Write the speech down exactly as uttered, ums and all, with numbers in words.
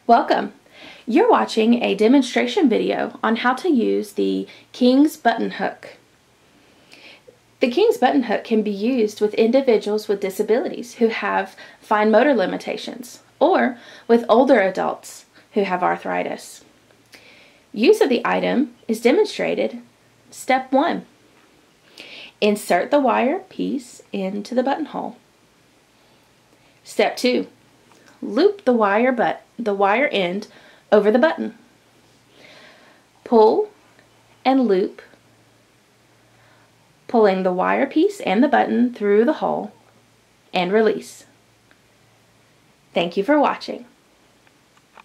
Welcome! You're watching a demonstration video on how to use the King's button hook. The King's button hook can be used with individuals with disabilities who have fine motor limitations or with older adults who have arthritis. Use of the item is demonstrated. Step one. Insert the wire piece into the buttonhole. Step two. Loop the wire but the wire end over the button. Pull and loop, pulling the wire piece and the button through the hole, and release. Thank you for watching.